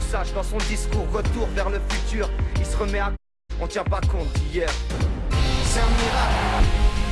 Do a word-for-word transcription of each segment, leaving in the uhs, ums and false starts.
sage dans son discours, retour vers le futur. Il se remet à... On tient pas compte d'hier. C'est un miracle.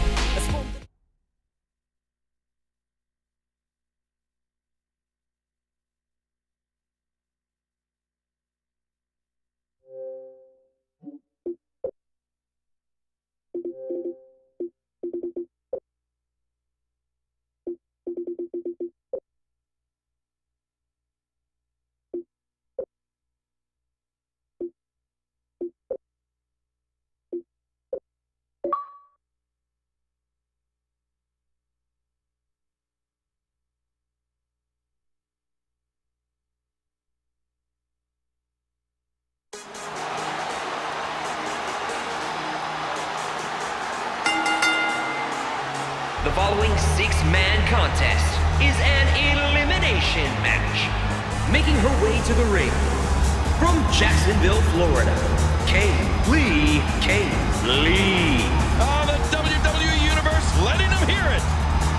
The following six-man contest is an elimination match. Making her way to the ring, from Jacksonville, Florida, Kay Lee. Kay Lee. Oh, the W W E Universe letting them hear it.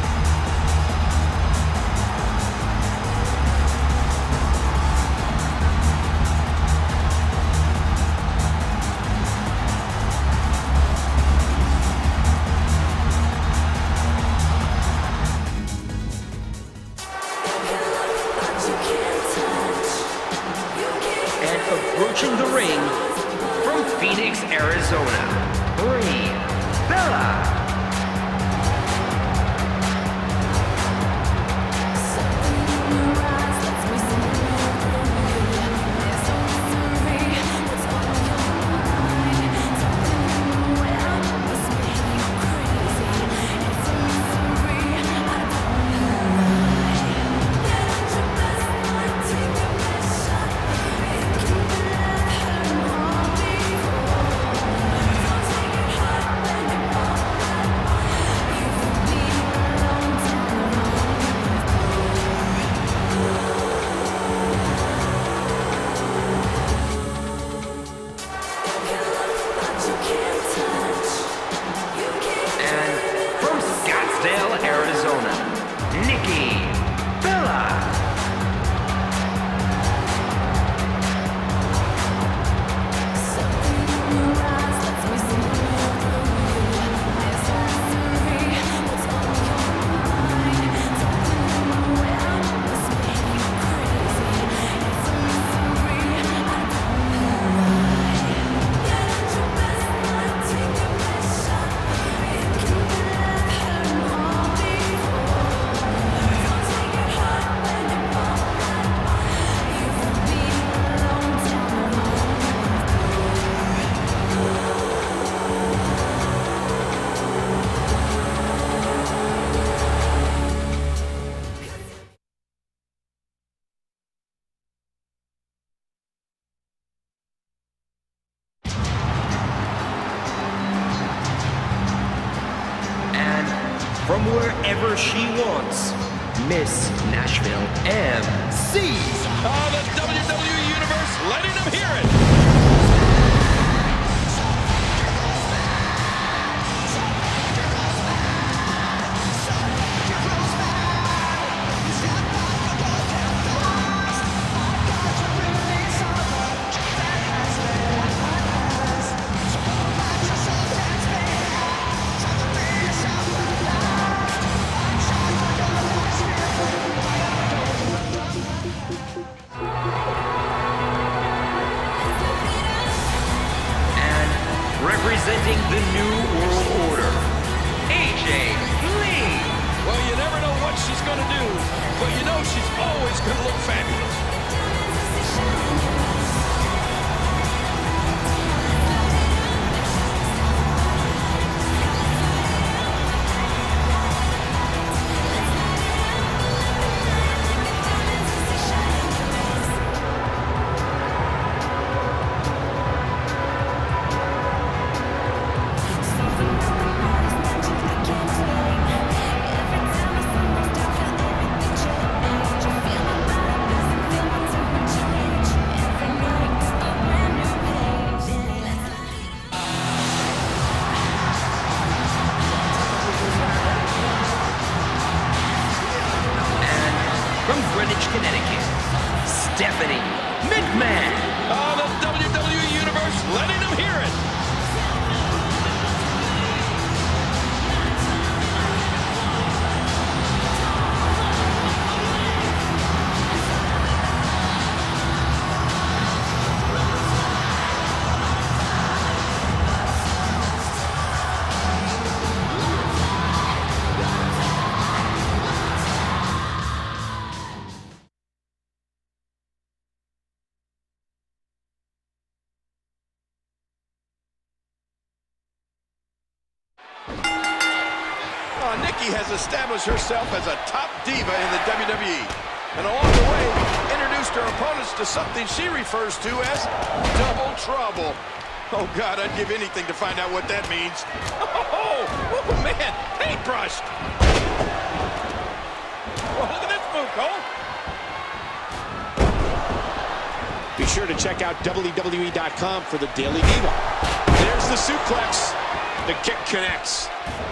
Approaching the ring, from Phoenix, Arizona, Brie Bella. From wherever she wants, Miss Nashville M C. Oh, the W W E Universe letting them hear it. Representing the New World Order, A J Lee. Well, you never know what she's going to do, but you know she's always going to look fabulous. From Greenwich, Connecticut, Stephanie McMahon. McMahon. Oh, the W W E Universe letting them hear it. Oh, Nikki has established herself as a top diva in the W W E. And along the way, introduced her opponents to something she refers to as double trouble. Oh, God, I'd give anything to find out what that means. Oh, oh man, paintbrushed. Oh, look at this move, Cole. Be sure to check out W W E dot com for the Daily Diva. There's the suplex. The kick connects.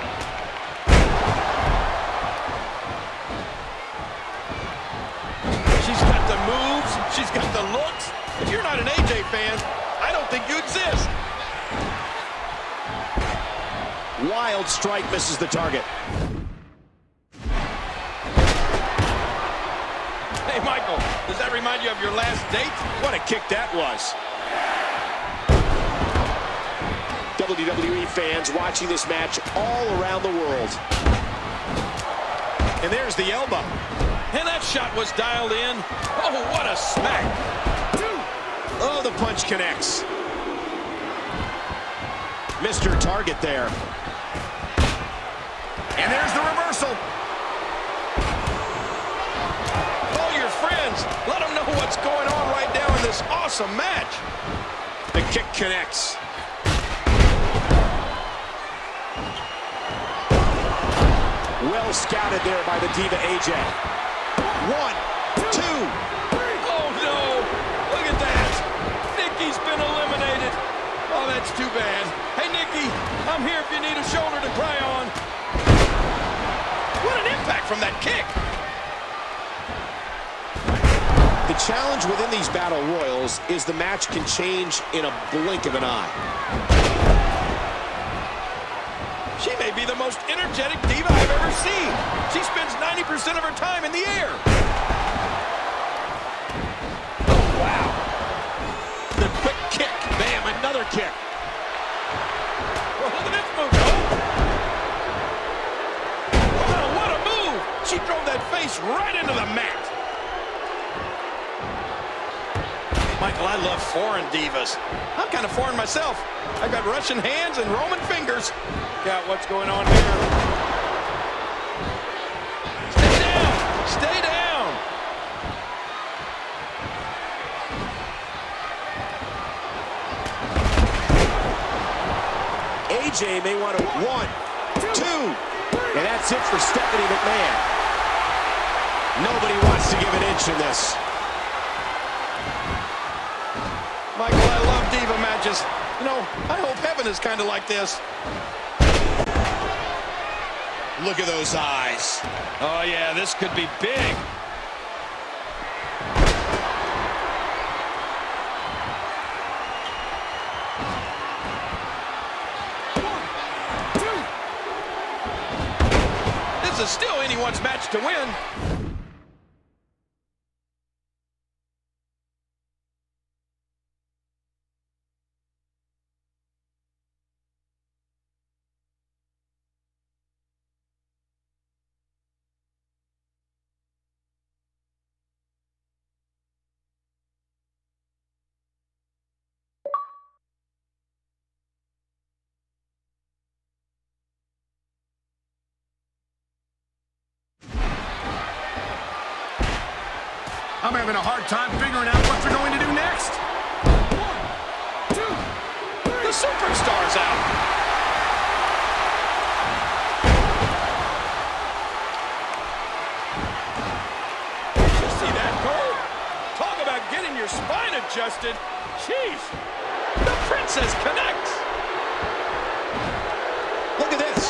She's got the moves. She's got the looks. If you're not an A J fan, I don't think you exist. Wild strike misses the target. Hey, Michael, does that remind you of your last date? What a kick that was. W W E fans watching this match all around the world. And there's the elbow. And that shot was dialed in. Oh, what a smack. Oh, the punch connects. Mister Target there. And there's the reversal. Call your friends. Let them know what's going on right now in this awesome match. The kick connects. Well scouted there by the Diva A J. One, two. Oh, no. Look at that. Nikki's been eliminated. Oh, that's too bad. Hey, Nikki, I'm here if you need a shoulder to cry on. What an impact from that kick. The challenge within these battle royals is the match can change in a blink of an eye. She may be the most energetic diva I've ever seen. She spends ninety percent of her time in the air. Oh, wow. The quick kick. Bam, another kick. Well, look at this move, oh. Wow, what a move. She drove that face right into the mat. Michael, I love foreign divas. I'm kind of foreign myself. I've got Russian hands and Roman fingers. Got what's going on here. Stay down. Stay down. A J may want to one, two, and that's it for Stephanie McMahon. Nobody wants to give an inch in this. Michael, I love diva matches. You know, I hope heaven is kind of like this. Look at those eyes. Oh, yeah, this could be big. This is still anyone's match to win. I'm having a hard time figuring out what they're going to do next. One, two, three. The superstar's out. Did you see that, Cole? Talk about getting your spine adjusted. Jeez. The Princess connects. Look at this.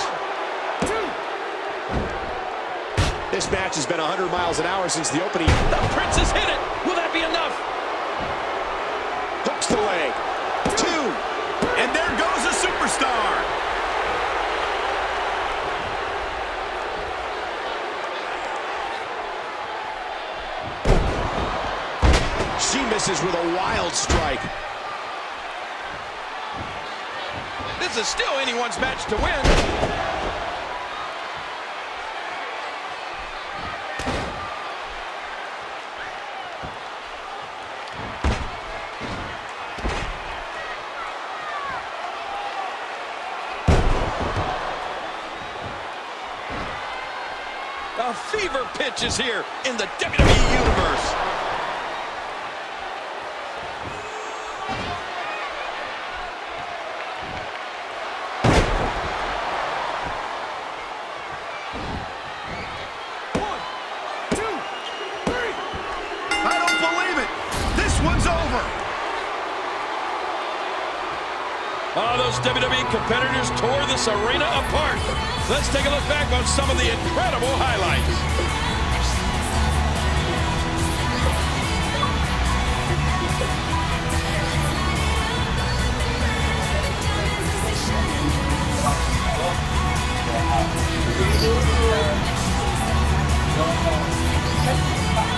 This match has been one hundred miles an hour since the opening. The Princess hit it. Will that be enough? She misses with a wild strike. This is still anyone's match to win. A fever pitch is here in the W W E Universe. One, two, three. I don't believe it. This one's over. Oh, those W W E competitors tore this arena apart. Let's take a look back on some of the incredible highlights.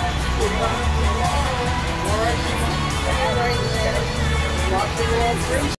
Right there. Watch the world.